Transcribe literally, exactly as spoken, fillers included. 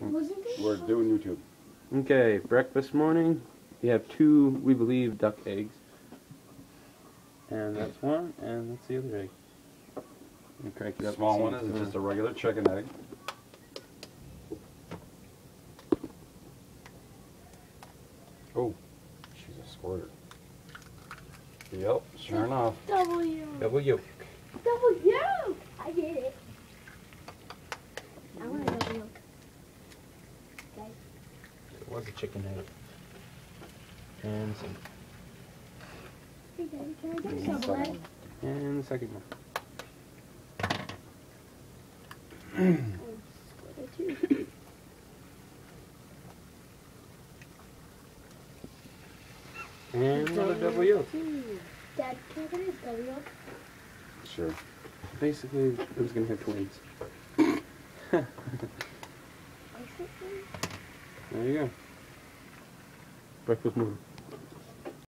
We're doing YouTube. Okay, breakfast morning. We have two, we believe, duck eggs. And that's one, and that's the other egg. And crank it The up. small one is just a regular chicken egg. Oh, she's a squirter. Yep, sure enough. W. Double yolk. W. I did it. I want a double yolk. Okay. It was a chicken egg. And some. Hey, Daddy, can I get And some the bread? second And the second one. Too. And another double yolk. Dad, can I get a double yolk? Sure. Basically, it was going to have twins. There you go. Breakfast morning.